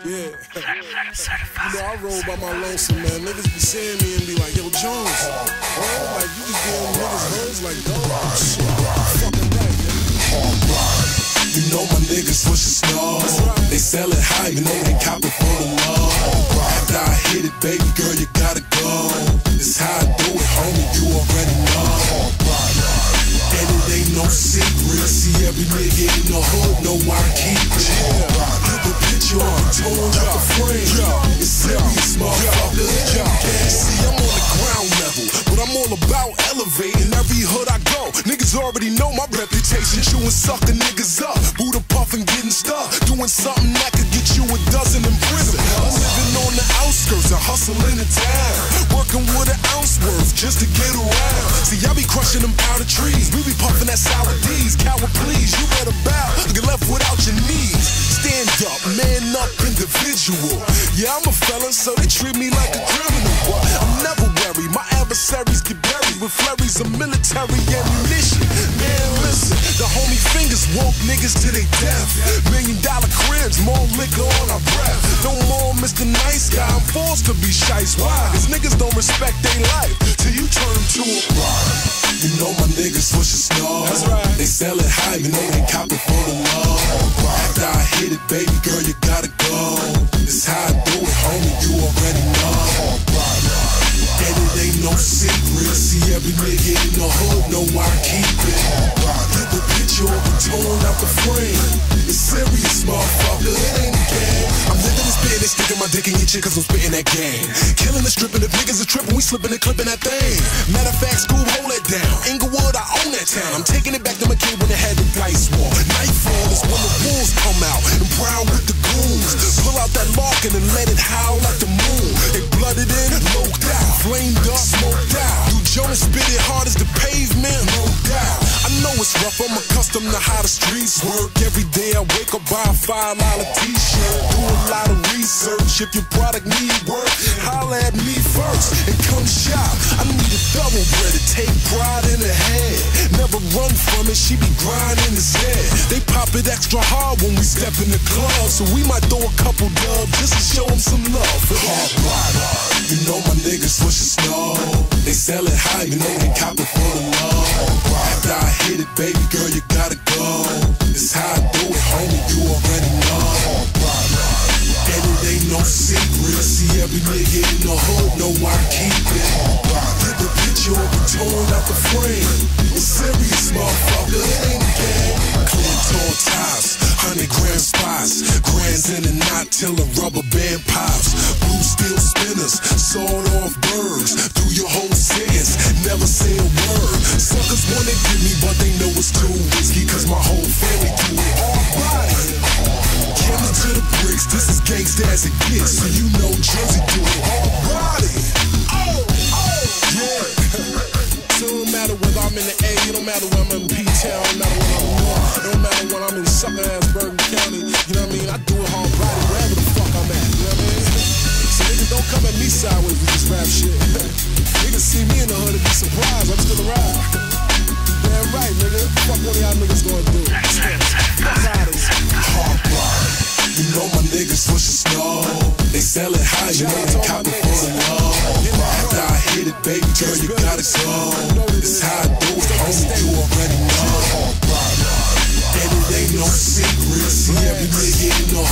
Yeah. You know, I roll by my lonesome, man. Niggas be seeing me and be like, yo, Jones. Oh, like, you just giving niggas birds like dogs. Shit. Fucking right, man. You know my niggas pushing stars. They sell it high, you know they cop it for the law. After I hit it, baby girl, you gotta go. This how I do it, homie, you already know. And it ain't no secret. See every nigga in the hood know I keep it. Put the picture on the tone out the frame. It's serious, motherfucker. See, I'm on the ground level, but I'm all about elevating every hood I go. Niggas already know my reputation. Chewing sucking niggas up, Buddha puffing, getting stuck, doing something that could get you a dozen in prison. I'm living on the outskirts, I hustle in the town, working with an ounce worth just to get around. See, I be crushing them powder trees. We be puffing that sour D's. Coward, please, you better bow. Get left without your knees. Stand up, man up, individual. Yeah, I'm a felon, so they treat me like a criminal. But I'm never worried. My adversaries get buried with flurries of military ammunition. Man, listen, the homie fingers woke niggas to their death. $1 million cribs, more liquor on our breath. No more Mr. Nice Guy, I'm forced to be shice. Why? Cause niggas don't respect their life till you turn them to a rock. You know my niggas pushing stars. That's right. They sell it high, you know they cop it for the law. After I hit it, baby girl, you gotta go. This how I do it, homie, you already know. And it ain't no secret. See every nigga in the hood know I keep it. Get the picture of the tone out the frame. It's serious, motherfucker, it ain't a game. I'm living this bit, they sticking my dick in your chick cause I'm spitting that game. Killing the stripping, if niggas are tripping, we slipping and clipping that thing. Matter of fact, Scoob, hold it down. Inglewood, I own that town. I'm taking it back to my kid when they had the dice war. Nightfall is when the wolves come out and prowl with the goons. Pull out that Larkin and let it howl like the moon. They blooded in, loped out, flamed up, smoked out. Do Jonas spit it hard as the pavement? No doubt. I know it's rough, I'm accustomed to how the streets work. Every day I wake up, buy a $5 t-shirt. Do a lot of research. If your product need work, holla at me first and come shop. I need a double bread to take pride in her head. Never run from it, she be grinding his head. They pop it extra hard when we step in the club, so we might throw a couple dubs just to show them some love. For that bottle, you know my niggas pushing snow. They sell it high, you know they cop it for the law. After I hit it, baby girl, you gotta go. This how I do it, homie, you already know. And it ain't no secret. See every nigga in the hood know I keep it. Get the picture of the tone out the frame. It's serious, motherfucker, it ain't a game. Clear tall tops, 100-gram spots, grands in a knot till a rubber band pops. Blue steel spinners, sawed off birds. Do your whole sentence, never say a word. Suckers wanna get me, but they know it's too risky, cause my whole family do it all body. Chemist to the bricks, this is gangsta as it gets, so you know Jersey do it all body. Yeah. So it don't matter whether I'm in the A, it don't matter whether I'm in P-Town, it don't matter when I'm north, it don't matter when I'm in sucker-ass Bergen County, you know what I mean? I do it hard body wherever the fuck I'm at, you know what I mean? So niggas don't come at me sideways with this rap shit. Niggas see me in the hood and be surprised, I'm still around. Damn right, nigga. Fuck one of y'all niggas gonna do. Fuck out of here. Hard blood. You know my niggas pushing snow. They sell it high, you know they cop it for the law. After I hit it, baby girl, you gotta go. This how I do it, homie, you already know. And it ain't no secret. See every nigga in the